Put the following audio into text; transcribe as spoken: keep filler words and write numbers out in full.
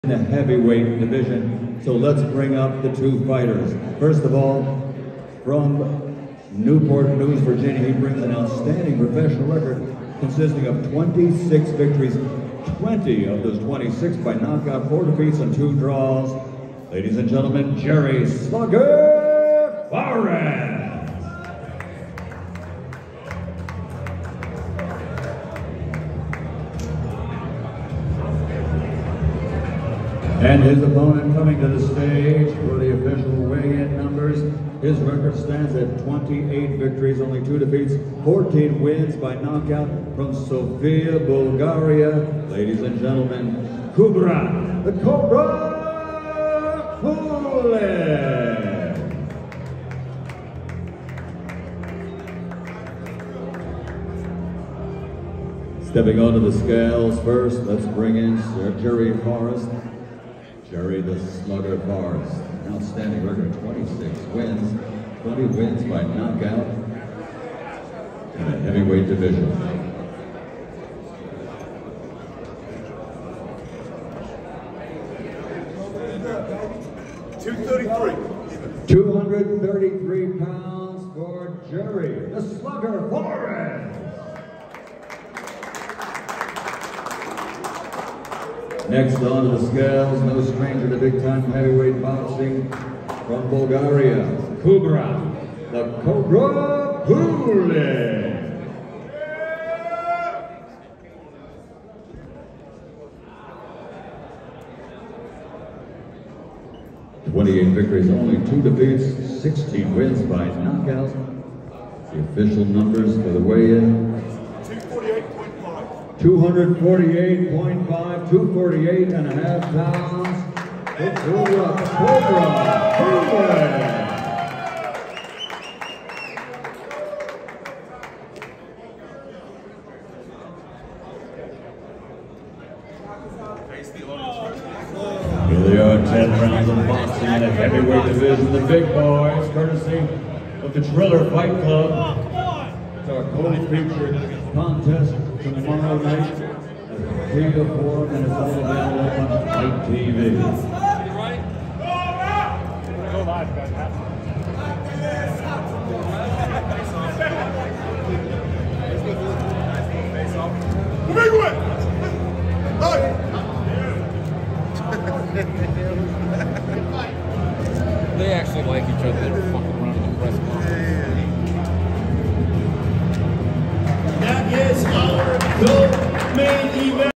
in the heavyweight division. So let's bring up the two fighters. First of all, from Newport News, Virginia, he brings an outstanding professional record consisting of twenty-six victories, twenty of those twenty-six by knockout, four defeats and two draws. Ladies and gentlemen, Jerry Slugger Fares. And his opponent coming to the stage for the official weigh-in numbers. His record stands at twenty-eight victories, only two defeats, fourteen wins by knockout, from Sofia, Bulgaria. Ladies and gentlemen, Kubrat, the Cobra Pulev. Stepping onto the scales first, let's bring in Sir Jerry Fares. Jerry the Slugger Fares, an outstanding record, twenty-six wins, twenty wins by knockout in the heavyweight division. two thirty-three. two hundred thirty-three pounds for Jerry the Slugger Fares. Next onto the scales, no stranger to big-time heavyweight boxing, from Bulgaria, Kubrat, the Cobra Pulev. twenty-eight victories, only two defeats, sixteen wins by knockout. The official numbers for the weigh-in. two forty-eight point five, two forty-eight and a half pounds. The Cobra Pulev. Here they are, ten rounds of boxing in the heavyweight division. The big boys, courtesy of the Triller Fight Club. It's our co-featured contest tomorrow night at Theater Forum, and it's all available on Fight T V. Big one! They actually like each other. They were fucking running the press conference. That is our gold main event.